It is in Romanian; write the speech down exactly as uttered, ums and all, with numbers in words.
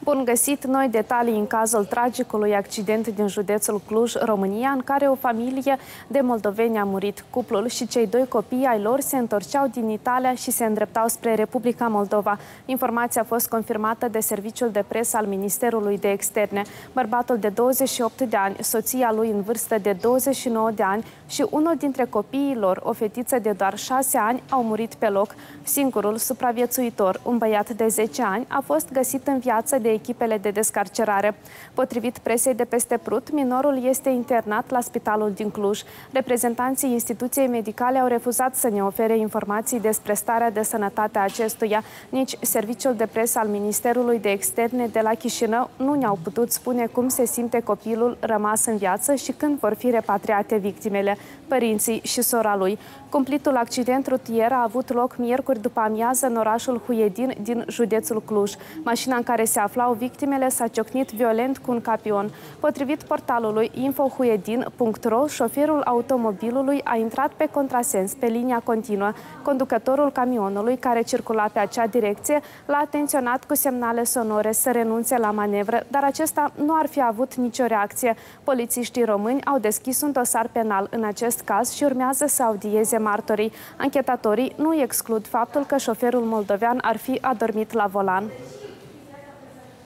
Bun găsit! Noi detalii în cazul tragicului accident din județul Cluj, România, în care o familie de moldoveni a murit. Cuplul și cei doi copii ai lor se întorceau din Italia și se îndreptau spre Republica Moldova. Informația a fost confirmată de serviciul de presă al Ministerului de Externe. Bărbatul de douăzeci și opt de ani, soția lui în vârstă de douăzeci și nouă de ani și unul dintre copiii lor, o fetiță de doar șase ani, au murit pe loc. Singurul supraviețuitor, un băiat de zece ani, a fost găsit în viață de echipele de descarcerare. Potrivit presei de peste Prut, minorul este internat la spitalul din Cluj. Reprezentanții instituției medicale au refuzat să ne ofere informații despre starea de sănătate a acestuia. Nici serviciul de presă al Ministerului de Externe de la Chișinău nu ne-au putut spune cum se simte copilul rămas în viață și când vor fi repatriate victimele, părinții și sora lui. Cumplitul accident rutier a avut loc miercuri după amiază în orașul Huiedin din județul Cluj. Mașina în care se aflau victimele s-a ciocnit violent cu un camion. Potrivit portalului info huiedin punct ro, șoferul automobilului a intrat pe contrasens pe linia continuă. Conducătorul camionului, care circula pe acea direcție, l-a atenționat cu semnale sonore să renunțe la manevră, dar acesta nu ar fi avut nicio reacție. Polițiștii români au deschis un dosar penal în acest caz și urmează să audieze martorii. Anchetatorii nu exclud faptul că șoferul moldovean ar fi adormit la volan.